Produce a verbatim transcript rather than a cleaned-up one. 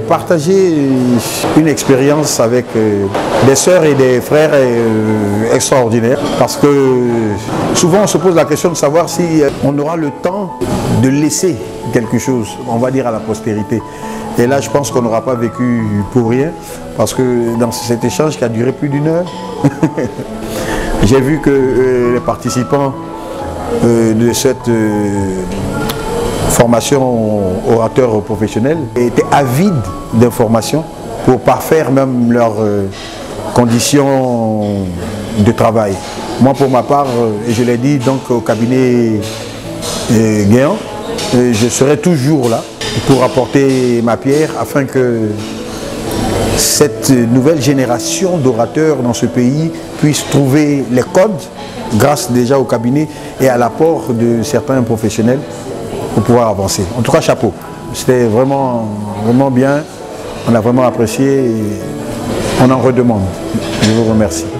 partagé une expérience avec des sœurs et des frères extraordinaires parce que souvent on se pose la question de savoir si on aura le temps de laisser quelque chose, on va dire à la postérité. Et là je pense qu'on n'aura pas vécu pour rien parce que dans cet échange qui a duré plus d'une heure, j'ai vu que euh, les participants euh, de cette euh, formation orateur professionnel étaient avides d'informations pour parfaire même leurs euh, conditions de travail. Moi pour ma part, et je l'ai dit donc au cabinet euh, Guéant, euh, je serai toujours là pour apporter ma pierre afin que cette nouvelle génération d'orateurs dans ce pays puisse trouver les codes grâce déjà au cabinet et à l'apport de certains professionnels pour pouvoir avancer. En tout cas, chapeau. C'était vraiment, vraiment bien. On a vraiment apprécié et on en redemande. Je vous remercie.